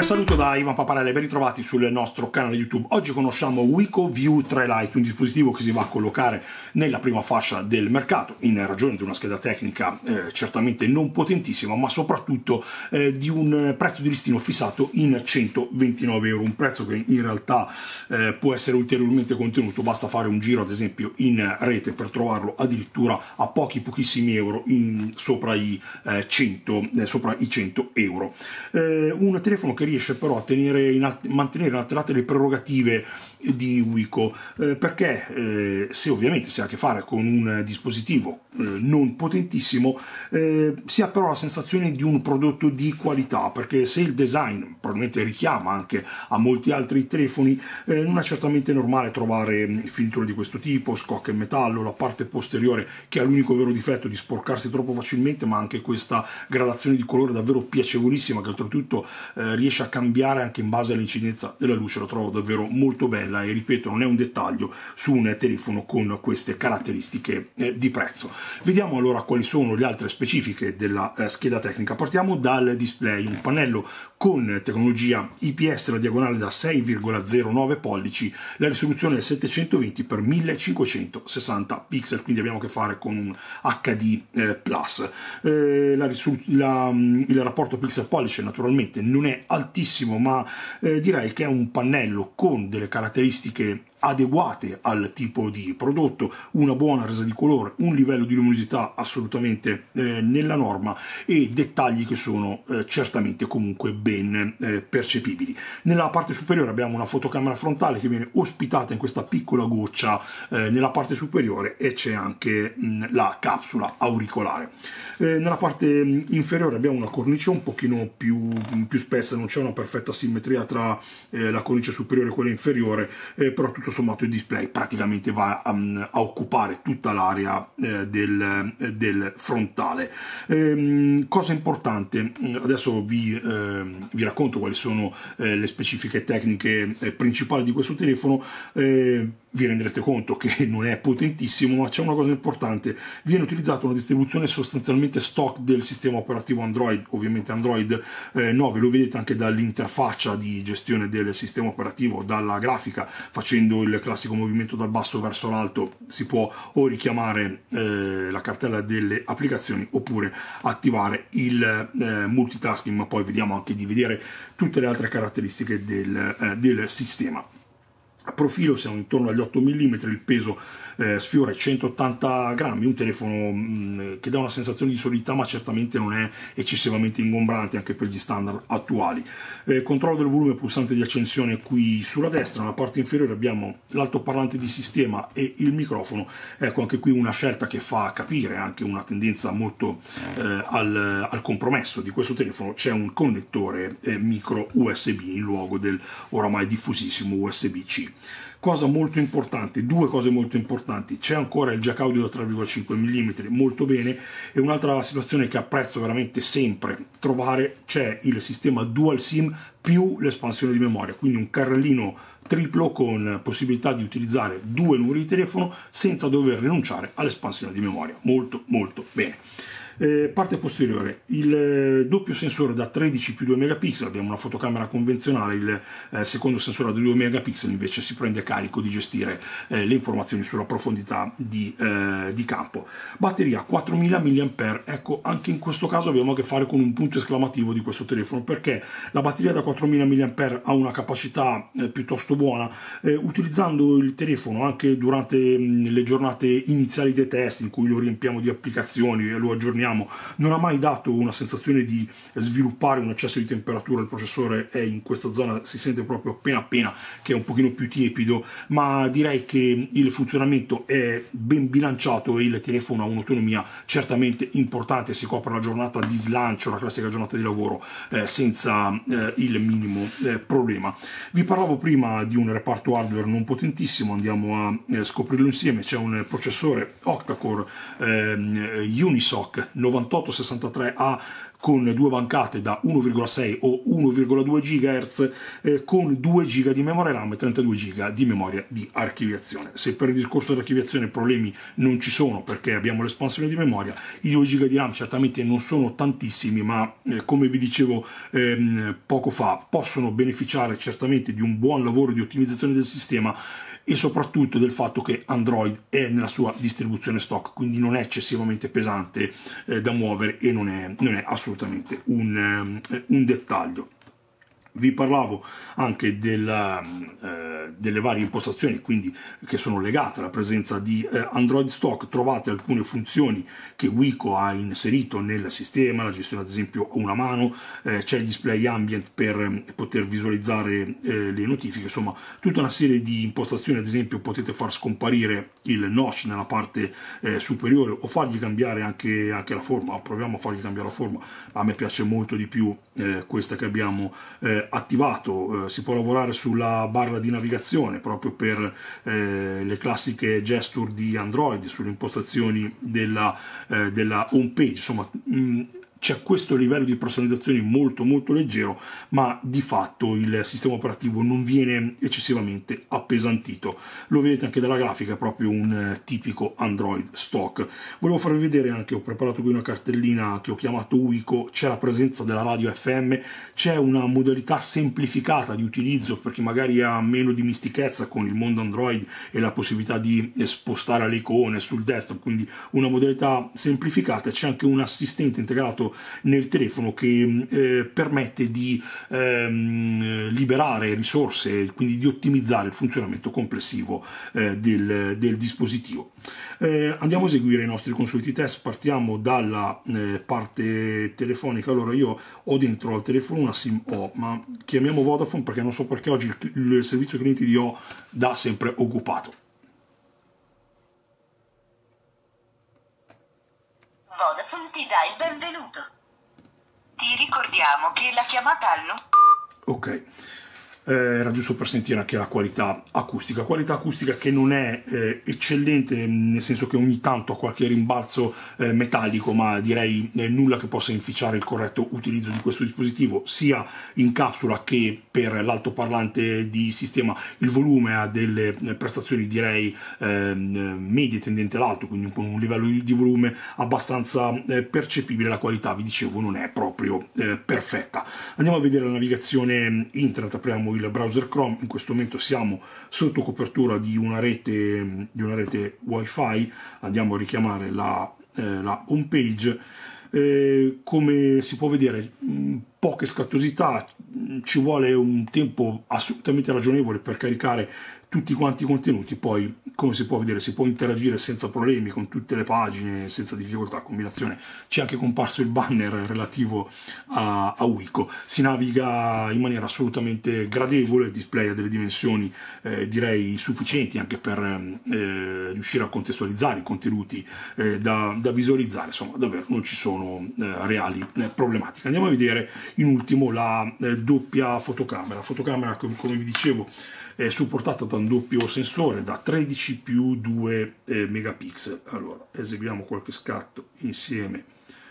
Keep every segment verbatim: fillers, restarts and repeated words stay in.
Un saluto da Ivan Paparella e ben ritrovati sul nostro canale YouTube. Oggi conosciamo Wiko View tre Lite, un dispositivo che si va a collocare nella prima fascia del mercato in ragione di una scheda tecnica eh, certamente non potentissima, ma soprattutto eh, di un prezzo di listino fissato in centoventinove euro, un prezzo che in realtà eh, può essere ulteriormente contenuto, basta fare un giro ad esempio in rete per trovarlo addirittura a pochi pochissimi euro in, sopra, i, eh, cento, eh, sopra i cento euro. Eh, un telefono che riesce però a tenere in mantenere inalterate le prerogative di Wiko, eh, perché eh, se ovviamente si ha a che fare con un dispositivo eh, non potentissimo, eh, si ha però la sensazione di un prodotto di qualità, perché se il design probabilmente richiama anche a molti altri telefoni, eh, non è certamente normale trovare finiture di questo tipo, scocche in metallo, la parte posteriore che ha l'unico vero difetto di sporcarsi troppo facilmente, ma anche questa gradazione di colore davvero piacevolissima che oltretutto eh, riesce a cambiare anche in base all'incidenza della luce. Lo trovo davvero molto bella e ripeto, non è un dettaglio su un telefono con queste caratteristiche eh, di prezzo. Vediamo allora quali sono le altre specifiche della eh, scheda tecnica. Partiamo dal display, un pannello con tecnologia I P S, la diagonale da sei virgola zero nove pollici, la risoluzione è settecentoventi per millecinquecentosessanta pixel, quindi abbiamo a che fare con un H D eh, plus. Eh, la la, il rapporto pixel pollice naturalmente non è altissimo, ma eh, direi che è un pannello con delle caratteristiche adeguate al tipo di prodotto, una buona resa di colore, un livello di luminosità assolutamente eh, nella norma e dettagli che sono eh, certamente comunque ben eh, percepibili. Nella parte superiore abbiamo una fotocamera frontale che viene ospitata in questa piccola goccia eh, nella parte superiore e c'è anche mh, la capsula auricolare. Eh, nella parte inferiore abbiamo una cornice un pochino più, più spessa, non c'è una perfetta simmetria tra eh, la cornice superiore e quella inferiore, eh, però tutto sommato il display praticamente va um, a occupare tutta l'area eh, del, eh, del frontale. Ehm, cosa importante, adesso vi, eh, vi racconto quali sono eh, le specifiche tecniche eh, principali di questo telefono. Eh, vi renderete conto che non è potentissimo, ma c'è una cosa importante: viene utilizzata una distribuzione sostanzialmente stock del sistema operativo Android, ovviamente Android eh, nove, lo vedete anche dall'interfaccia di gestione del sistema operativo, dalla grafica, facendo il classico movimento dal basso verso l'alto si può o richiamare eh, la cartella delle applicazioni oppure attivare il eh, multitasking, ma poi vediamo anche di vedere tutte le altre caratteristiche del, eh, del sistema. A profilo siamo intorno agli otto millimetri, il peso eh, sfiora i centottanta grammi, un telefono mh, che dà una sensazione di solidità ma certamente non è eccessivamente ingombrante anche per gli standard attuali. Eh, controllo del volume, pulsante di accensione qui sulla destra, nella parte inferiore abbiamo l'altoparlante di sistema e il microfono. Ecco, anche qui una scelta che fa capire anche una tendenza molto eh, al, al compromesso di questo telefono. C'è un connettore eh, micro U S B in luogo del oramai diffusissimo U S B C. Cosa molto importante, due cose molto importanti: c'è ancora il jack audio da tre virgola cinque millimetri, molto bene, e un'altra situazione che apprezzo veramente sempre trovare, c'è il sistema dual sim più l'espansione di memoria, quindi un carrellino triplo con possibilità di utilizzare due numeri di telefono senza dover rinunciare all'espansione di memoria. Molto molto bene. Eh, parte posteriore, il eh, doppio sensore da tredici più due megapixel, abbiamo una fotocamera convenzionale, il eh, secondo sensore da due megapixel invece si prende carico di gestire eh, le informazioni sulla profondità di, eh, di campo. Batteria quattromila milliampere ora, ecco, anche in questo caso abbiamo a che fare con un punto esclamativo di questo telefono, perché la batteria da quattromila milliampere ora ha una capacità eh, piuttosto buona. Eh, utilizzando il telefono anche durante mh, le giornate iniziali dei test in cui lo riempiamo di applicazioni e lo aggiorniamo, non ha mai dato una sensazione di sviluppare un eccesso di temperatura. Il processore è in questa zona, si sente proprio appena appena che è un pochino più tiepido, ma direi che il funzionamento è ben bilanciato e il telefono ha un'autonomia certamente importante, si copre la giornata di slancio, la classica giornata di lavoro eh, senza eh, il minimo eh, problema. Vi parlavo prima di un reparto hardware non potentissimo, andiamo a eh, scoprirlo insieme. C'è un processore octa-core eh, Unisoc novantotto sessantatré A con due bancate da uno virgola sei o uno virgola due gigahertz eh, con due giga di memoria RAM e trentadue giga di memoria di archiviazione. Se per il discorso di archiviazione problemi non ci sono perché abbiamo l'espansione di memoria, i due giga di RAM certamente non sono tantissimi, ma eh, come vi dicevo ehm, poco fa, possono beneficiare certamente di un buon lavoro di ottimizzazione del sistema e soprattutto del fatto che Android è nella sua distribuzione stock, quindi non è eccessivamente pesante eh, da muovere e non è, non è assolutamente un, eh, un dettaglio. Vi parlavo anche della, eh, delle varie impostazioni, quindi che sono legate alla presenza di eh, Android Stock. Trovate alcune funzioni che Wico ha inserito nel sistema, la gestione ad esempio a una mano, eh, c'è il display ambient per eh, poter visualizzare eh, le notifiche, insomma tutta una serie di impostazioni. Ad esempio potete far scomparire il notch nella parte eh, superiore o fargli cambiare anche, anche la forma. Proviamo a fargli cambiare la forma, a me piace molto di più eh, questa che abbiamo eh, attivato. Eh, si può lavorare sulla barra di navigazione proprio per eh, le classiche gesture di Android, sulle impostazioni della, eh, della home page, insomma mh, c'è questo livello di personalizzazione molto molto leggero, ma di fatto il sistema operativo non viene eccessivamente appesantito. Lo vedete anche dalla grafica, è proprio un eh, tipico Android stock. Volevo farvi vedere anche, ho preparato qui una cartellina che ho chiamato Wico, c'è la presenza della radio F M, c'è una modalità semplificata di utilizzo per chi magari ha meno dimestichezza con il mondo Android e la possibilità di spostare le icone sul desktop, quindi una modalità semplificata. C'è anche un assistente integrato nel telefono che eh, permette di ehm, liberare risorse, quindi di ottimizzare il funzionamento complessivo eh, del, del dispositivo. Eh, andiamo a eseguire i nostri consueti test. Partiamo dalla eh, parte telefonica. Allora, io ho dentro al telefono una SIM O, ma chiamiamo Vodafone perché non so perché oggi il, il servizio clienti di O dà sempre occupato. Vodafone ti dà il benvenuto. Ti ricordiamo che la chiamata al numero... Ok, eh, era giusto per sentire anche la qualità acustica, qualità acustica che non è eh, eccellente, nel senso che ogni tanto ha qualche rimbalzo eh, metallico, ma direi eh, nulla che possa inficiare il corretto utilizzo di questo dispositivo, sia in capsula che per l'altoparlante di sistema. Il volume ha delle prestazioni direi eh, medie tendente all'alto, quindi con un livello di volume abbastanza eh, percepibile. La qualità, vi dicevo, non è proprio eh, perfetta. Andiamo a vedere la navigazione internet. Apriamo il browser Chrome. In questo momento siamo sotto copertura di una rete, di una rete wifi. Andiamo a richiamare la, eh, la home page. Eh, come si può vedere, mh, poche scattosità, mh, ci vuole un tempo assolutamente ragionevole per caricare tutti quanti i contenuti. Poi, come si può vedere, si può interagire senza problemi con tutte le pagine, senza difficoltà. Combinazione, c'è anche comparso il banner relativo a, a Wico. Si naviga in maniera assolutamente gradevole, il display ha delle dimensioni eh, direi sufficienti anche per eh, riuscire a contestualizzare i contenuti eh, da, da visualizzare. Insomma, davvero non ci sono eh, reali eh, problematiche. Andiamo a vedere in ultimo la eh, doppia fotocamera. Fotocamera, come, come vi dicevo, è supportata da un doppio sensore da tredici più due eh, megapixel. Allora, eseguiamo qualche scatto insieme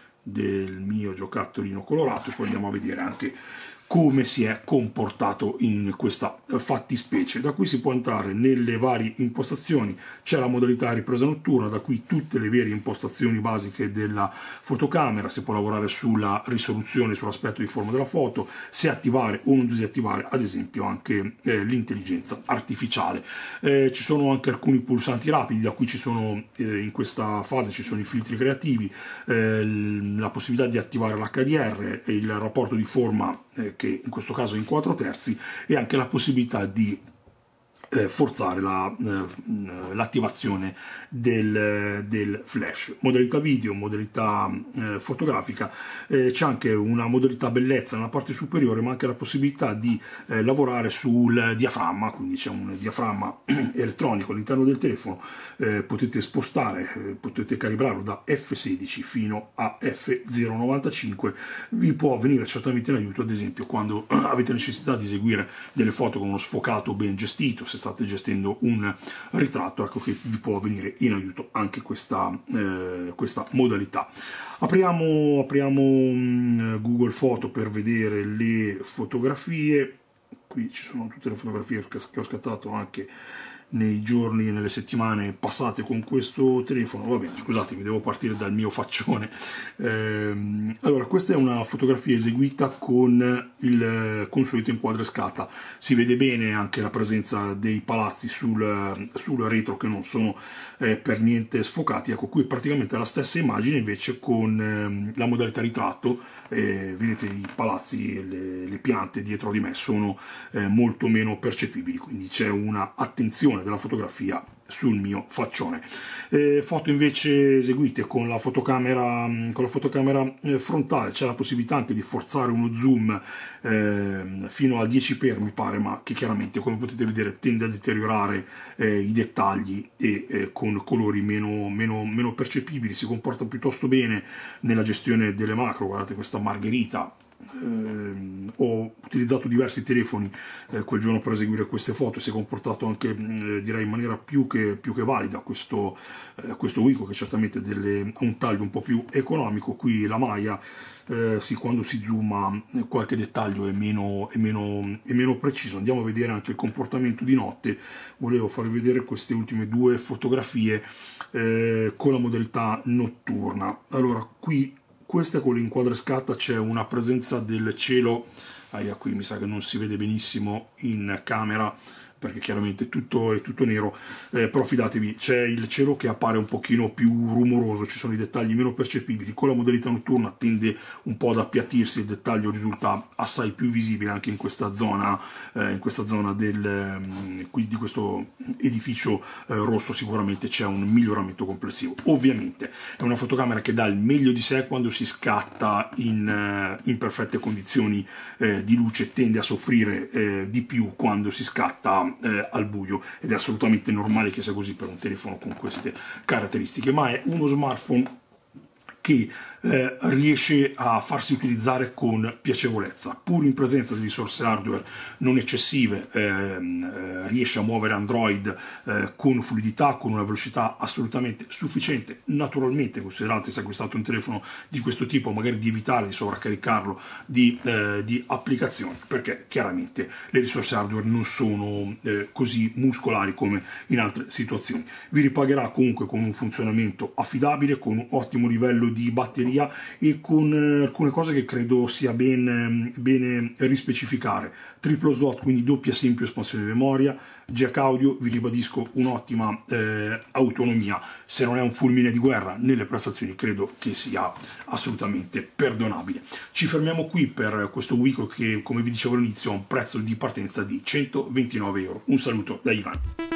del mio giocattolino colorato e poi andiamo a vedere anche come si è comportato in questa fattispecie. Da qui si può entrare nelle varie impostazioni, c'è la modalità ripresa notturna, da qui tutte le vere impostazioni basiche della fotocamera, si può lavorare sulla risoluzione, sull'aspetto di forma della foto, se attivare o non disattivare ad esempio anche eh, l'intelligenza artificiale. Eh, ci sono anche alcuni pulsanti rapidi, da qui ci sono eh, in questa fase ci sono i filtri creativi, eh, la possibilità di attivare l'H D R, il rapporto di forma eh, che in questo caso è in quattro terzi, e anche la possibilità di eh, forzare l'attivazione la, eh, del, del flash. Modalità video, modalità eh, fotografica, eh, c'è anche una modalità bellezza nella parte superiore, ma anche la possibilità di eh, lavorare sul diaframma, quindi c'è un diaframma elettronico all'interno del telefono, eh, potete spostare, eh, potete calibrarlo da F sedici fino a F zero virgola novantacinque, vi può venire certamente in aiuto ad esempio quando avete necessità di eseguire delle foto con uno sfocato ben gestito, se state gestendo un ritratto, ecco che vi può venire in aiuto anche questa, eh, questa modalità. Apriamo, apriamo um, Google Foto per vedere le fotografie. Qui ci sono tutte le fotografie che ho scattato anche nei giorni e nelle settimane passate con questo telefono. Va bene, scusatemi, devo partire dal mio faccione. Ehm, allora, questa è una fotografia eseguita con il consueto inquadro e scatta. Si vede bene anche la presenza dei palazzi sul, sul retro, che non sono eh, per niente sfocati. Ecco, qui praticamente la stessa immagine, invece con ehm, la modalità ritratto. Eh, vedete i palazzi e le, le piante dietro di me sono eh, molto meno percepibili, quindi c'è una attenzione della fotografia sul mio faccione. Eh, foto invece eseguite con la fotocamera, con la fotocamera eh, frontale, c'è la possibilità anche di forzare uno zoom eh, fino a dieci per mi pare, ma che chiaramente, come potete vedere, tende a deteriorare eh, i dettagli e eh, con colori meno, meno, meno percepibili. Si comporta piuttosto bene nella gestione delle macro. Guardate questa margherita. Eh, ho utilizzato diversi telefoni eh, quel giorno per eseguire queste foto. Si è comportato anche eh, direi in maniera più che, più che valida questo, eh, questo Wiko, che certamente delle, ha un taglio un po' più economico. Qui la maglia, eh, sì, quando si zooma eh, qualche dettaglio è meno, è, meno, è meno preciso. Andiamo a vedere anche il comportamento di notte. Volevo farvi vedere queste ultime due fotografie eh, con la modalità notturna. Allora, qui questa con l'inquadro e scatta, c'è una presenza del cielo, ah, qui mi sa che non si vede benissimo in camera perché chiaramente tutto è tutto nero, eh, però fidatevi, c'è il cielo che appare un pochino più rumoroso, ci sono i dettagli meno percepibili. Con la modalità notturna tende un po' ad appiattirsi, il dettaglio risulta assai più visibile anche in questa zona, eh, in questa zona del, eh, di questo edificio eh, rosso. Sicuramente c'è un miglioramento complessivo. Ovviamente è una fotocamera che dà il meglio di sé quando si scatta in, eh, in perfette condizioni eh, di luce, tende a soffrire eh, di più quando si scatta Eh, al buio, ed è assolutamente normale che sia così per un telefono con queste caratteristiche, ma è uno smartphone che eh, riesce a farsi utilizzare con piacevolezza, pur in presenza di risorse hardware non eccessive. ehm, eh, riesce a muovere Android eh, con fluidità, con una velocità assolutamente sufficiente. Naturalmente, considerate, se acquistate un telefono di questo tipo, magari di evitare di sovraccaricarlo di, eh, di applicazioni, perché chiaramente le risorse hardware non sono eh, così muscolari come in altre situazioni. Vi ripagherà comunque con un funzionamento affidabile, con un ottimo livello di batteria e con eh, alcune cose che credo sia ben, bene rispecificare. Triplo slot, quindi doppia SIM più espansione di memoria, jack audio, vi ribadisco un'ottima eh, autonomia. Se non è un fulmine di guerra nelle prestazioni, credo che sia assolutamente perdonabile. Ci fermiamo qui per questo Wiko che, come vi dicevo all'inizio, ha un prezzo di partenza di centoventinove euro. Un saluto da Ivan.